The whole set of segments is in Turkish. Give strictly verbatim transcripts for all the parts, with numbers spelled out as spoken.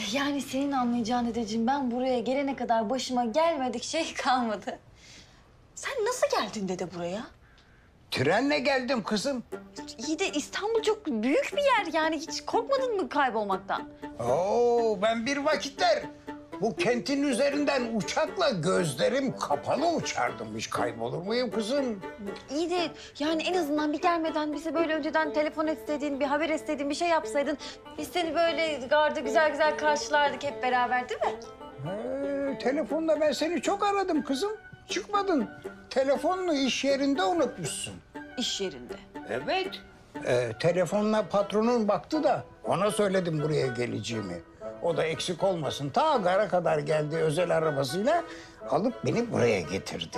Yani senin anlayacağın dedeciğim, ben buraya gelene kadar başıma gelmedik şey kalmadı. Sen nasıl geldin dede buraya? Trenle geldim kızım. İyi de İstanbul çok büyük bir yer yani, hiç korkmadın mı kaybolmaktan? Oo, ben bir vakitler bu kentin üzerinden uçakla gözlerim kapalı uçardım. Hiç kaybolur muyum kızım? İyi de yani en azından bir gelmeden bize böyle önceden telefon etseydin, bir haber etseydin, bir şey yapsaydın. Biz seni böyle garda güzel güzel karşılardık hep beraber, değil mi? Ee, telefonla ben seni çok aradım kızım. Çıkmadın. Telefonunu iş yerinde unutmuşsun. İş yerinde. Evet. Ee, telefonla patronun baktı da ona söyledim buraya geleceğimi. O da eksik olmasın. Ta gara kadar geldi özel arabasıyla alıp beni buraya getirdi.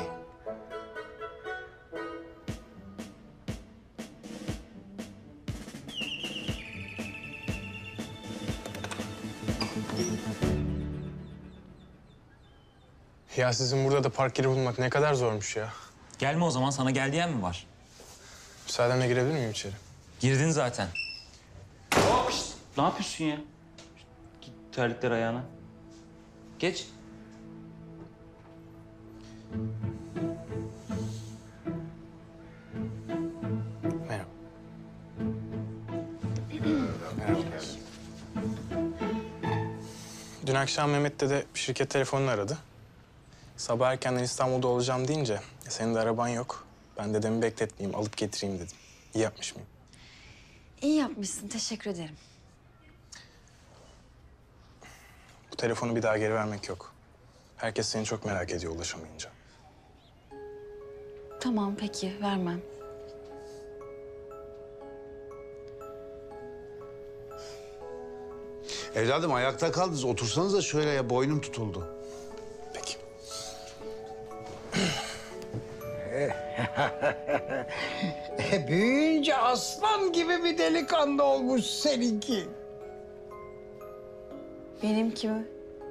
Ya sizin burada da park yeri bulmak ne kadar zormuş ya. Gelme o zaman, sana gel diyen mi var? Müsaadenle girebilir miyim içeri? Girdin zaten. Hop, şişt, ne yapıyorsun ya? Git terlikler ayağına. Geç. Merhaba. Dün akşam Mehmet dede şirket telefonunu aradı. Sabah erkenden İstanbul'da olacağım deyince "E, senin de araban yok. Ben dedemi bekletmeyeyim, alıp getireyim dedim. İyi yapmış mıyım? İyi yapmışsın, teşekkür ederim. Bu telefonu bir daha geri vermek yok. Herkes seni çok merak ediyor ulaşamayınca. Tamam, peki, vermem. Evladım ayakta kaldınız. Otursanız da şöyle ya, boynum tutuldu. Peki. E, büyüyünce aslan gibi bir delikanlı olmuş seninki. Benimki mi?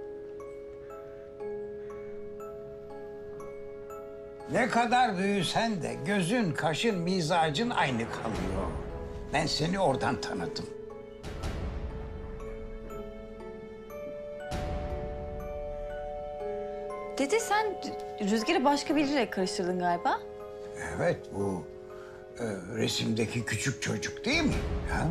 Ne kadar büyüsen de gözün, kaşın, mizacın aynı kalıyor. Ben seni oradan tanıdım. Dede sen Rüzgar'ı başka biriyle karıştırdın galiba. Evet, bu e, resimdeki küçük çocuk değil mi? Ha?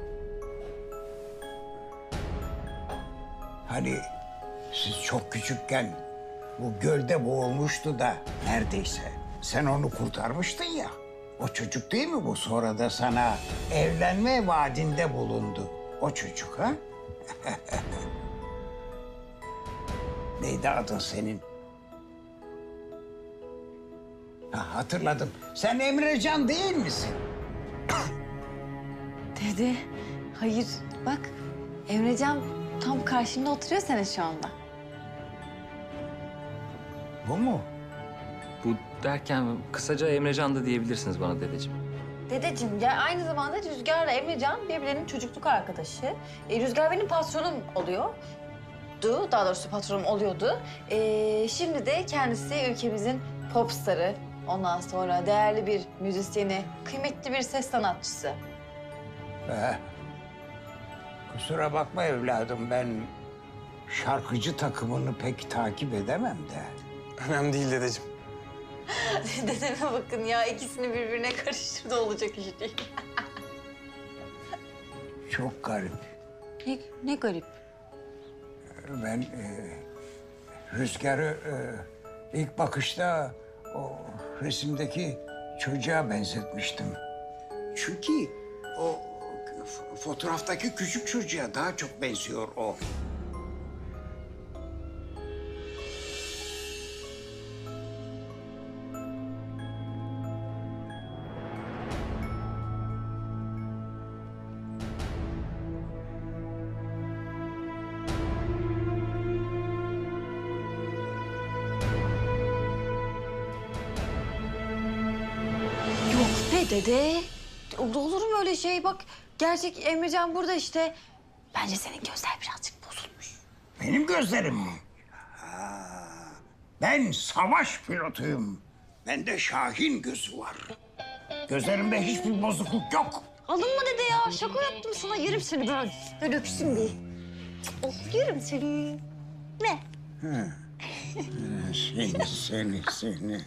Hani siz çok küçükken bu gölde boğulmuştu da neredeyse sen onu kurtarmıştın ya. O çocuk değil mi bu? Sonra da sana evlenme vaadinde bulundu. O çocuk ha? Neydi adın senin? Ha, hatırladım. Sen Emrecan değil misin? Dede, hayır bak Emrecan tam karşımda oturuyor senin şu anda. Bu mu? Bu derken kısaca Emrecan da diyebilirsiniz bana dedeciğim. Dedeciğim ya aynı zamanda Rüzgar'la Emrecan birbirlerinin çocukluk arkadaşı. E, Rüzgar benim patronum oluyor. Du, daha doğrusu patronum oluyordu. E, şimdi de kendisi ülkemizin popstarı. Ondan sonra değerli bir müzisyeni, kıymetli bir ses sanatçısı. Be. Kusura bakma evladım, ben şarkıcı takımını pek takip edemem de. Önemli değil dedeciğim. Dedeme bakın ya, ikisini birbirine karıştırdı, olacak iş değil. Çok garip. Ne, ne garip. Ben e, Rüzgar'ı e, ilk bakışta o resimdeki çocuğa benzetmiştim. Çünkü o f- fotoğraftaki küçük çocuğa daha çok benziyor o. Yok be dede. Olur mu öyle şey? Bak gerçek Emrecan burada işte. Bence senin gözler birazcık bozulmuş. Benim gözlerim mi? Ha, ben savaş pilotuyum. Bende Şahin gözü var. Gözlerimde hiçbir bozukluk yok. Alınma dede ya. Şaka yaptım sana. Yerim seni ben. Ben öpsün bir. Of yerim seni. Ne? Seni, seni, seni.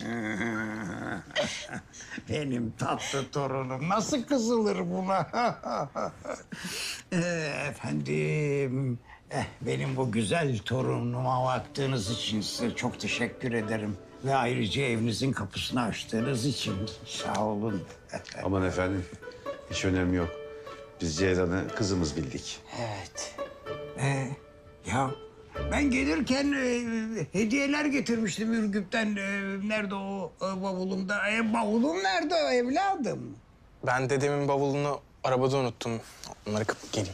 Benim tatlı torunum nasıl kızılır buna? Ee, Efendim, eh, benim bu güzel torunuma baktığınız için size çok teşekkür ederim. Ve ayrıca evinizin kapısını açtığınız için sağ olun. Aman efendim, hiç önemi yok. Biz Ceylan'ı kızımız bildik. Evet. Ee, ya ben gelirken e, hediyeler getirmiştim Ürgüp'ten. E, nerede o e, bavulumda? E, bavulum nerede evladım? Ben dedemin bavulunu arabada unuttum. Onları kapıp geleyim.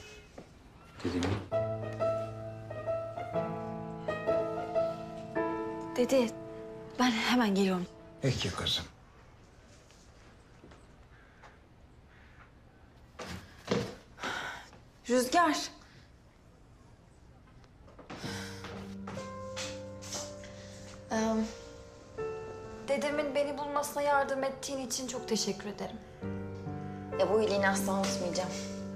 Dede ben hemen geliyorum. Peki kızım. Rüzgar. Ee, dedemin beni bulmasına yardım ettiğin için çok teşekkür ederim. Ya bu iyiliğini asla unutmayacağım.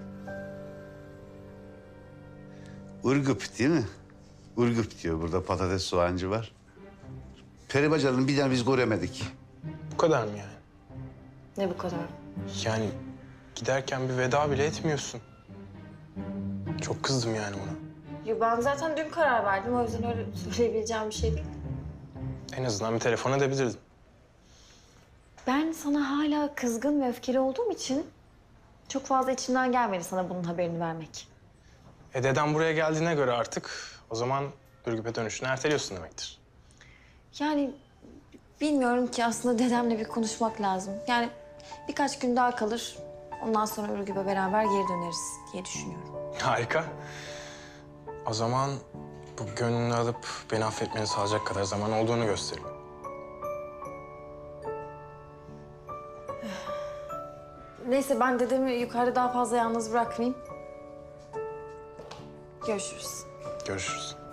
Urgup değil mi? Urgup diyor. Burada patates soğancı var. Peribacanın bir tane biz göremedik. Bu kadar mı yani? Ne bu kadar? Yani giderken bir veda bile etmiyorsun. Çok kızdım yani buna. Ya ben zaten dün karar verdim. O yüzden öyle söyleyebileceğim bir şey değil. En azından bir telefon edebilirdim. Ben sana hala kızgın ve öfkeli olduğum için çok fazla içimden gelmedi sana bunun haberini vermek. E dedem buraya geldiğine göre artık o zaman Ürgüp'e dönüşünü erteliyorsun demektir. Yani bilmiyorum ki aslında dedemle bir konuşmak lazım. Yani birkaç gün daha kalır. Ondan sonra Ürgüp'e beraber geri döneriz diye düşünüyorum. Harika. O zaman bu gönlünü alıp beni affetmeni sağlayacak kadar zaman olduğunu gösterin. Neyse ben dedemi yukarıda daha fazla yalnız bırakmayayım. Görüşürüz. Görüşürüz.